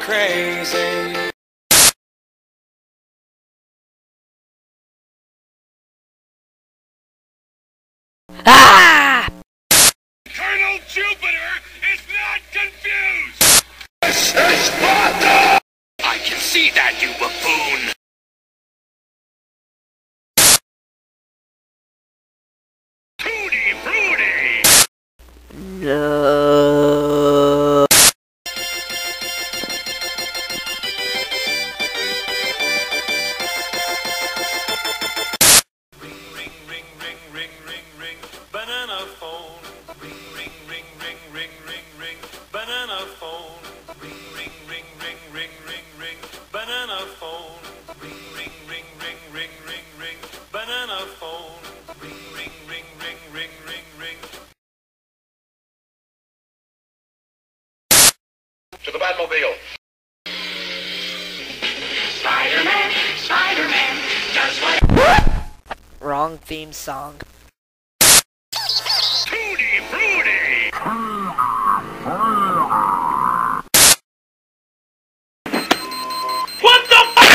crazy. Ah! Colonel Jupiter is not confused! Sparta! I can see that, you buffoon! Tutti Frutti! No. Ring, ring, ring, ring, ring, ring, ring, banana phone. Ring, ring, ring, ring, ring, ring, ring, banana phone. Ring, ring, ring, ring, ring, ring, ring, banana phone. Ring, ring, ring, ring, ring, ring, ring, banana phone. Ring, ring, ring, ring, ring, ring, ring. To the Batmobile. Spider-Man, Spider-Man, does what? Wrong theme song. Tutti Frutti! What the f***?